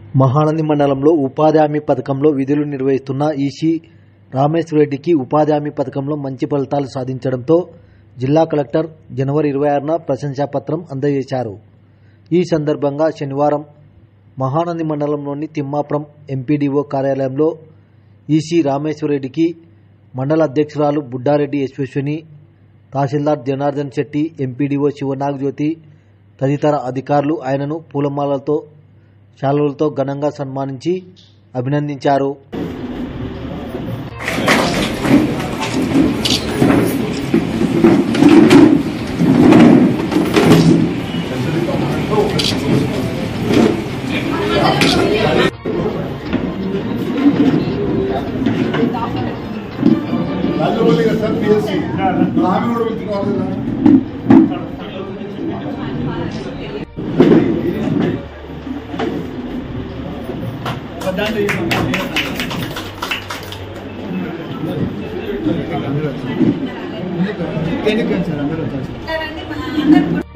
మహానంది మండలంలో ఉపాధి హామీ పథకంలో విధులు నిర్వహిస్తున్న ఈసీ రామేశ్వర్ రెడ్డికి ఉపాధి హామీ పథకంలో మంచి ఫలితాలు సాధించడంతో జిల్లా కలెక్టర్ జనవరి 26న ప్రశంసాపత్రం అందజేశారు. ఈ సందర్భంగా శనివారం మహానంది మండలంలోని తిమ్మాపురం ఎంపీడీఓ కార్యాలయంలో ఈసీ రామేశ్వర్ రెడ్డికి మండల అధ్యక్షురాలు బుడ్డారెడ్డి యశ్వశ్విని, తహసీల్దార్ జనార్దన్ శెట్టి, ఎంపీడీఓ శివనాగజ్యోతి తదితర అధికారులు ఆయనను పూలమాలలతో శాలువలతో ఘనంగా సన్మానించి అభినందించారు. అందరూ